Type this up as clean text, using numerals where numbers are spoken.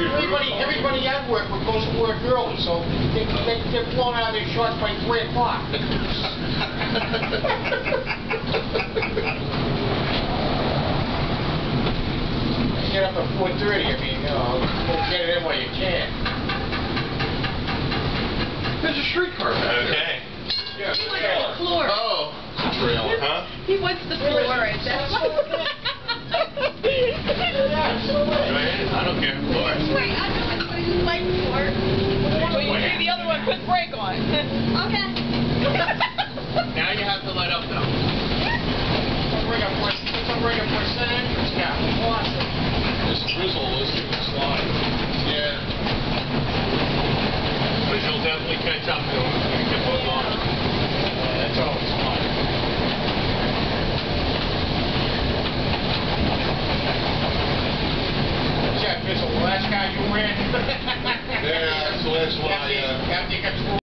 Everybody at work goes to work early, so they're blown out of their shorts by 3 o'clock. Get up at 4:30. I mean, get it in while you can. There's a streetcar back there. Okay. Yeah. He wants the floor. Oh, it's a trailer, huh? He wants the floor. That's why. Go ahead. I don't care. Floor. Wait, I know it's what you like for. Well, you see the other one, put the brake on. Okay. Now you have to let up though. Bring up for entrance now. Awesome. This drizzle is slide. Yeah. But you'll definitely catch up to him when you get both on. That's always fun. Jeff, this is the last guy you ran. Yeah, that's the last one I, After you got